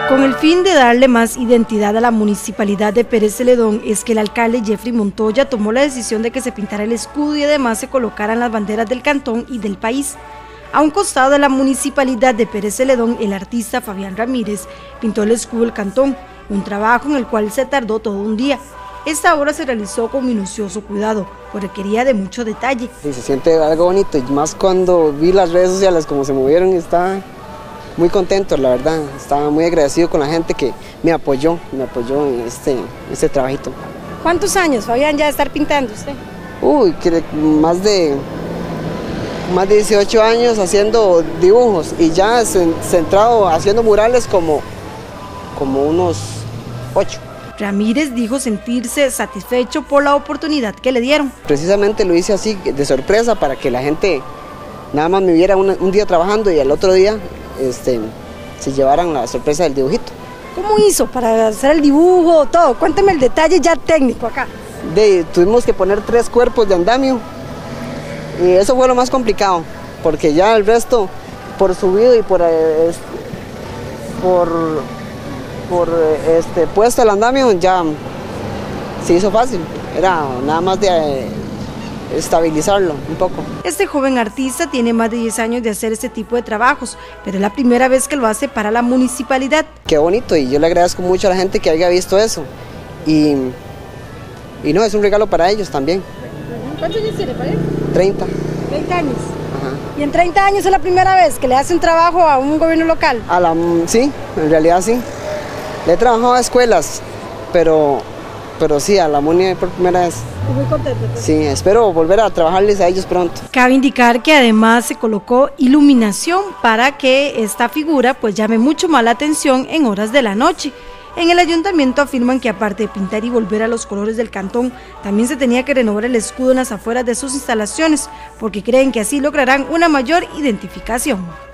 Con el fin de darle más identidad a la municipalidad de Pérez Zeledón es que el alcalde Jeffrey Montoya tomó la decisión de que se pintara el escudo y además se colocaran las banderas del cantón y del país. A un costado de la municipalidad de Pérez Zeledón, el artista Fabián Ramírez pintó el escudo del cantón, un trabajo en el cual se tardó todo un día. Esta obra se realizó con minucioso cuidado, pues requería de mucho detalle. Sí, se siente algo bonito, y más cuando vi las redes sociales como se movieron, estaba muy contento, la verdad. Estaba muy agradecido con la gente que me apoyó en este trabajito. ¿Cuántos años, Fabián, ya de estar pintando usted? Uy, más de 18 años haciendo dibujos y ya centrado haciendo murales como unos 8. Ramírez dijo sentirse satisfecho por la oportunidad que le dieron. Precisamente lo hice así, de sorpresa, para que la gente nada más me viera un día trabajando y al otro día se llevaran la sorpresa del dibujito. ¿Cómo hizo para hacer el dibujo, todo? Cuénteme el detalle ya técnico acá. Tuvimos que poner 3 cuerpos de andamio y eso fue lo más complicado, porque ya el resto, por subido y por puesto el andamio, ya se hizo fácil. Era nada más de estabilizarlo un poco. Este joven artista tiene más de 10 años de hacer este tipo de trabajos, pero es la primera vez que lo hace para la municipalidad. Qué bonito, y yo le agradezco mucho a la gente que haya visto eso. Y no, es un regalo para ellos también. ¿Cuántos años tiene, padre? 30. 30 años. Ajá. ¿Y en 30 años es la primera vez que le hace un trabajo a un gobierno local? Sí, en realidad sí. Le he trabajado a escuelas, pero sí, a la MUNI por primera vez. Muy contento. Sí, espero volver a trabajarles a ellos pronto. Cabe indicar que además se colocó iluminación para que esta figura pues llame mucho más la atención en horas de la noche. En el ayuntamiento afirman que aparte de pintar y volver a los colores del cantón, también se tenía que renovar el escudo en las afueras de sus instalaciones, porque creen que así lograrán una mayor identificación.